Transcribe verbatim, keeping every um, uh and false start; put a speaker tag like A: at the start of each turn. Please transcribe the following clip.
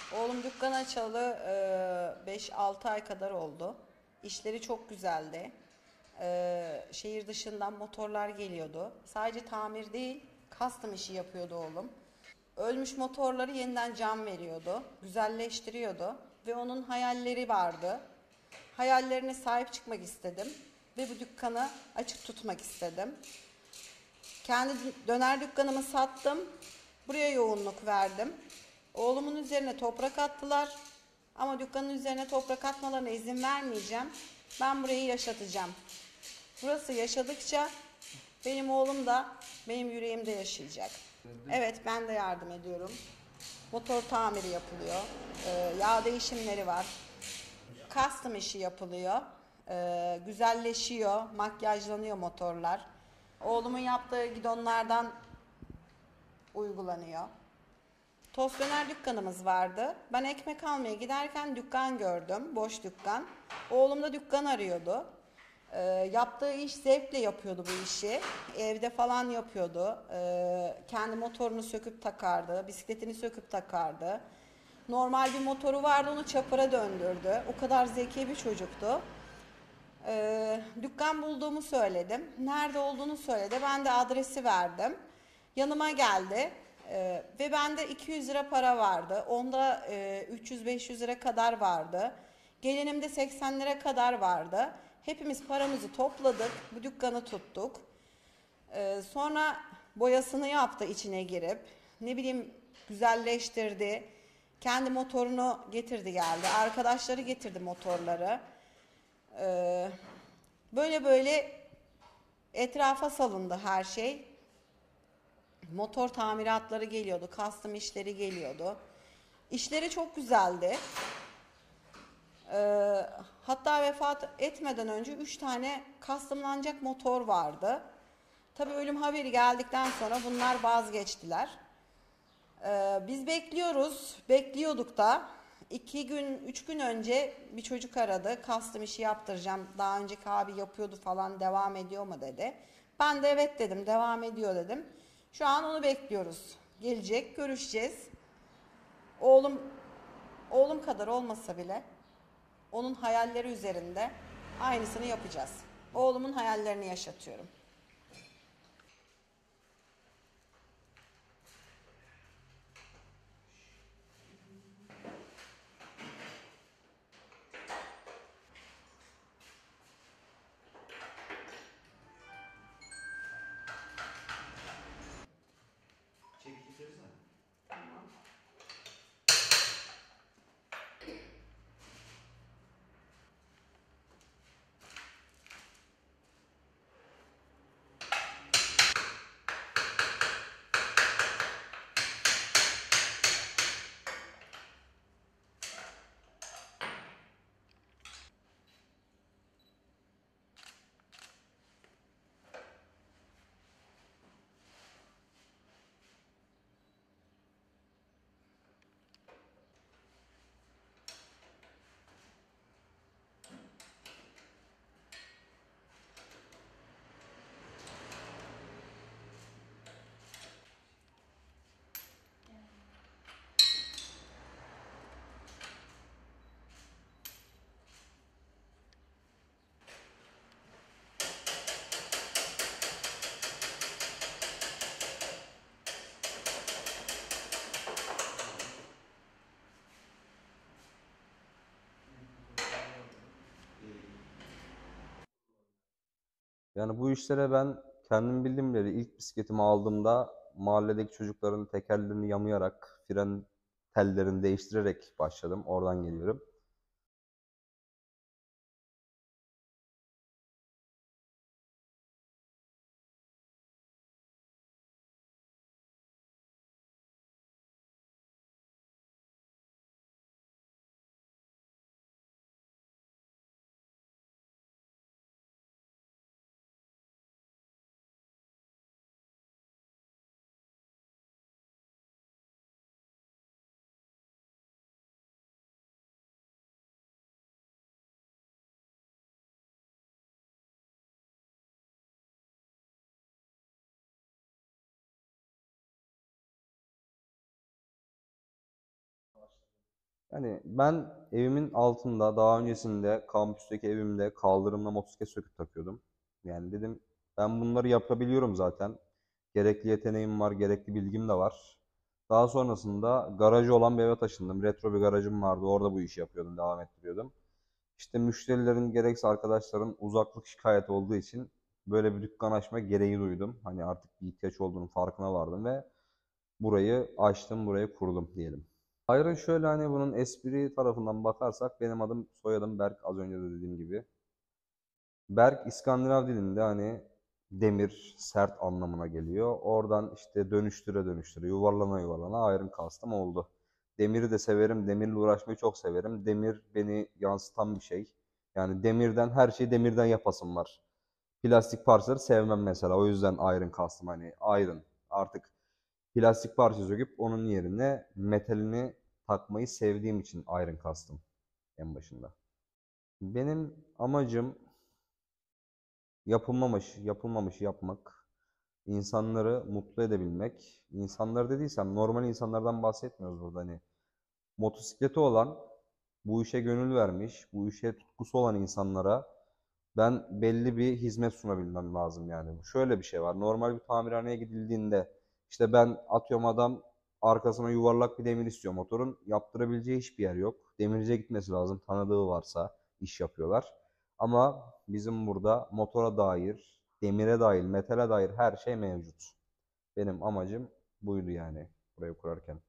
A: Oğlum dükkan açalı beş altı ay kadar oldu. İşleri çok güzeldi. E, şehir dışından motorlar geliyordu. Sadece tamir değil, custom işi yapıyordu oğlum. Ölmüş motorları yeniden can veriyordu, güzelleştiriyordu ve onun hayalleri vardı. Hayallerine sahip çıkmak istedim ve bu dükkanı açık tutmak istedim. Kendi döner dükkanımı sattım. Buraya yoğunluk verdim. Oğlumun üzerine toprak attılar. Ama dükkanın üzerine toprak atmalarına izin vermeyeceğim. Ben burayı yaşatacağım. Burası yaşadıkça benim oğlum da benim yüreğimde yaşayacak. Evet, ben de yardım ediyorum. Motor tamiri yapılıyor. Ee, yağ değişimleri var. Custom işi yapılıyor. Ee, güzelleşiyor, makyajlanıyor motorlar. Oğlumun yaptığı gidonlardan uygulanıyor. Tost döner dükkanımız vardı. Ben ekmek almaya giderken dükkan gördüm, boş dükkan. Oğlum da dükkan arıyordu. Ee, yaptığı iş zevkle yapıyordu bu işi. Evde falan yapıyordu. Ee, kendi motorunu söküp takardı, bisikletini söküp takardı. Normal bir motoru vardı, onu çapara döndürdü. O kadar zeki bir çocuktu. Ee, dükkan bulduğumu söyledim. Nerede olduğunu söyledi. Ben de adresi verdim. Yanıma geldi. Ee, ve bende iki yüz lira para vardı. Onda e, üç yüz beş yüz lira kadar vardı. Gelinimde seksen lira kadar vardı. Hepimiz paramızı topladık. Bu dükkanı tuttuk. Ee, sonra boyasını yaptı içine girip. Ne bileyim, güzelleştirdi. Kendi motorunu getirdi geldi. Arkadaşları getirdi motorları. Ee, böyle böyle etrafa salındı her şey. Motor tamiratları geliyordu, custom işleri geliyordu. İşleri çok güzeldi. Ee, hatta vefat etmeden önce üç tane customlanacak motor vardı. Tabii ölüm haberi geldikten sonra bunlar vazgeçtiler. Ee, biz bekliyoruz, bekliyorduk da iki gün, üç gün önce bir çocuk aradı. Custom işi yaptıracağım. Daha önceki abi yapıyordu falan, devam ediyor mu dedi. Ben de evet dedim, devam ediyor dedim. Şu an onu bekliyoruz. Gelecek, görüşeceğiz. Oğlum, oğlum kadar olmasa bile onun hayalleri üzerinde aynısını yapacağız. Oğlumun hayallerini yaşatıyorum.
B: Çekil içerisine.
C: Yani bu işlere ben kendim bildiğim bileli ilk bisikletimi aldığımda mahalledeki çocukların tekerlerini yamayarak, fren tellerini değiştirerek başladım. Oradan geliyorum. Yani ben evimin altında daha öncesinde kampüsteki evimde kaldırımla motosiklet söküp takıyordum. Yani dedim ben bunları yapabiliyorum zaten. Gerekli yeteneğim var, gerekli bilgim de var. Daha sonrasında garajı olan bir eve taşındım. Retro bir garajım vardı. Orada bu işi yapıyordum, devam ettiriyordum. İşte müşterilerin gerekse arkadaşların uzaklık şikayeti olduğu için böyle bir dükkan açma gereği duydum. Hani artık bir ihtiyaç olduğunu farkına vardım ve burayı açtım, burayı kurdum diyelim. Ayrıca şöyle hani bunun espri tarafından bakarsak benim adım soyadım Berk, az önce de dediğim gibi. Berk İskandinav dilinde hani demir, sert anlamına geliyor. Oradan işte dönüştüre dönüştüre, yuvarlana yuvarlana Iron Custom oldu. Demiri de severim, demirle uğraşmayı çok severim. Demir beni yansıtan bir şey. Yani demirden, her şeyi demirden yapasım var. Plastik parçaları sevmem mesela. O yüzden Iron Custom, hani Iron. Artık plastik parça söküp onun yerine metalini takmayı sevdiğim için Iron Custom en başında. Benim amacım yapılmamış, yapılmamış yapmak, insanları mutlu edebilmek. İnsanları dediysem normal insanlardan bahsetmiyoruz burada. Hani motosikleti olan, bu işe gönül vermiş, bu işe tutkusu olan insanlara ben belli bir hizmet sunabilmem lazım yani. Şöyle bir şey var. Normal bir tamirhaneye gidildiğinde işte ben atıyorum, adam arkasına yuvarlak bir demir istiyor motorun. Yaptırabileceği hiçbir yer yok. Demirciye gitmesi lazım. Tanıdığı varsa iş yapıyorlar. Ama bizim burada motora dair, demire dair, metale dair her şey mevcut. Benim amacım buydu yani burayı kurarken.